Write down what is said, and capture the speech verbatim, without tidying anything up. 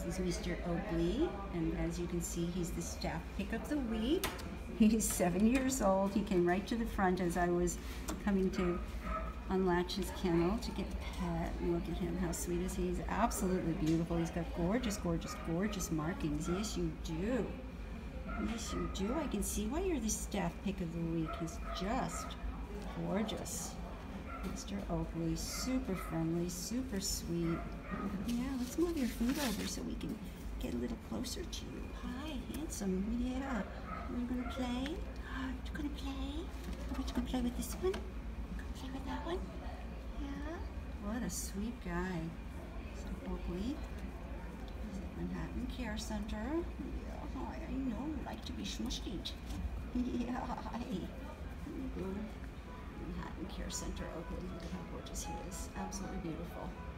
This is Mister Oakley, and as you can see, he's the staff pick of the week. He's seven years old. He came right to the front as I was coming to unlatch his kennel to get pet. And look at him, how sweet is he? He's absolutely beautiful. He's got gorgeous, gorgeous, gorgeous markings. Yes, you do. Yes, you do. I can see why you're the staff pick of the week. He's just gorgeous. Mister Oakley, super friendly, super sweet. Yeah, let's move your food over so we can get a little closer to you. Hi, handsome. Yeah. Are you gonna play? Are you gonna play? Are you gonna play with this one? Gonna play with that one? Yeah. What a sweet guy. Mister Oakley. He's at Manhattan Care Center. Yeah, hi. I know you like to be smushed. Yeah, hi. Here you go. Manhattan Care Center, Oakley. Look at how gorgeous he is. Absolutely beautiful.